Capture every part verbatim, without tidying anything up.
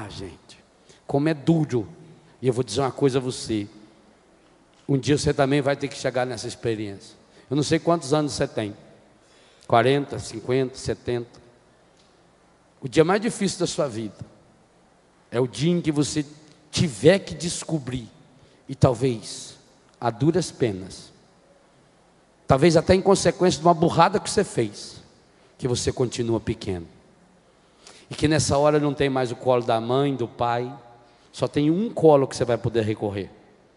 Ah, gente, como é duro. E eu vou dizer uma coisa a você. Um dia você também vai ter que chegar nessa experiência. Eu não sei quantos anos você tem. quarenta, cinquenta, setenta. O dia mais difícil da sua vida é o dia em que você tiver que descobrir, e talvez a duras penas, talvez até em consequência de uma burrada que você fez, que você continua pequeno. E que nessa hora não tem mais o colo da mãe, do pai, só tem um colo que você vai poder recorrer.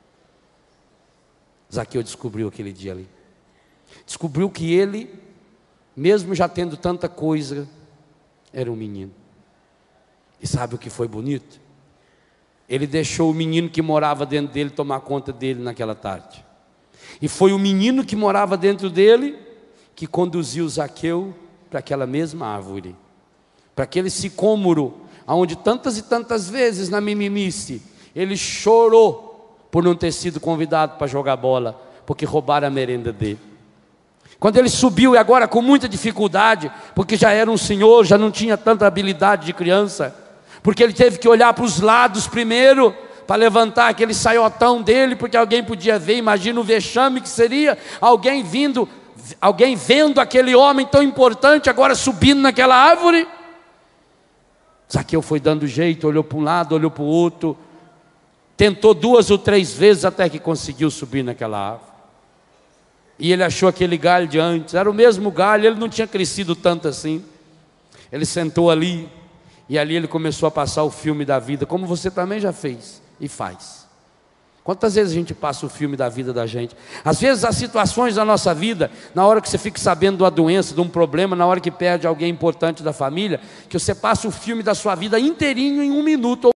Zaqueu descobriu aquele dia ali. Descobriu que ele, mesmo já tendo tanta coisa, era um menino. E sabe o que foi bonito? Ele deixou o menino que morava dentro dele tomar conta dele naquela tarde. E foi o menino que morava dentro dele que conduziu Zaqueu para aquela mesma árvore, para aquele sicômoro, onde tantas e tantas vezes na mimimice ele chorou por não ter sido convidado para jogar bola, porque roubaram a merenda dele. Quando ele subiu, e agora com muita dificuldade, porque já era um senhor, já não tinha tanta habilidade de criança, porque ele teve que olhar para os lados primeiro, para levantar aquele saiotão dele, porque alguém podia ver. Imagina o vexame que seria alguém vindo, alguém vendo aquele homem tão importante agora subindo naquela árvore. Zaqueu foi dando jeito, olhou para um lado, olhou para o outro, tentou duas ou três vezes até que conseguiu subir naquela árvore. E ele achou aquele galho de antes, era o mesmo galho, ele não tinha crescido tanto assim. Ele sentou ali, e ali ele começou a passar o filme da vida, como você também já fez e faz. Quantas vezes a gente passa o filme da vida da gente? Às vezes as situações da nossa vida, na hora que você fica sabendo de uma doença, de um problema, na hora que perde alguém importante da família, que você passa o filme da sua vida inteirinho em um minuto.